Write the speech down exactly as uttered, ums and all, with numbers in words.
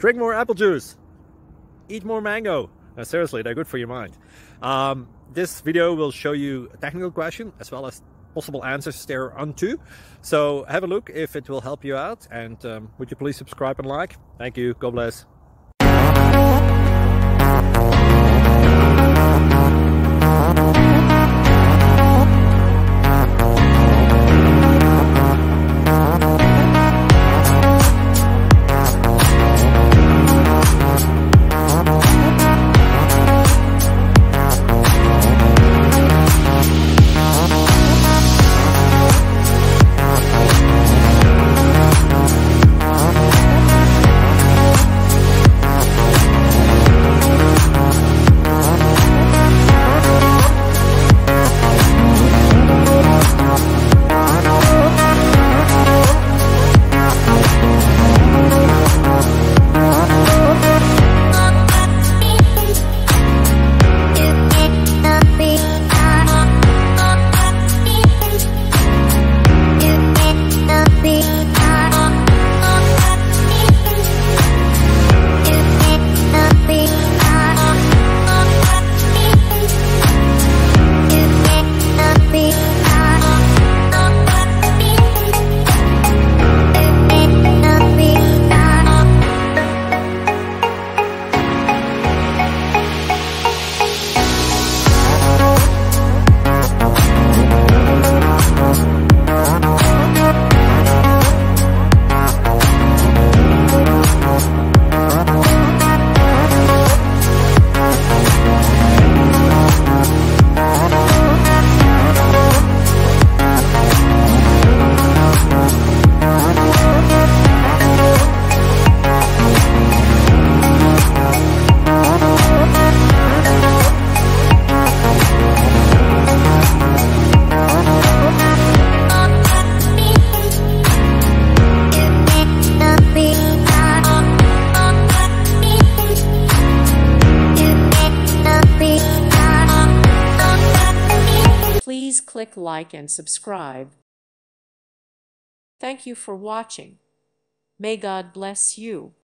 drink more apple juice, eat more mango. No, seriously, they're good for your mind. Um, this video will show you a technical question as well as possible answers thereunto. So have a look if it will help you out, and um, would you please subscribe and like? Thank you. God bless. Please click like and subscribe. Thank you for watching. May God bless you.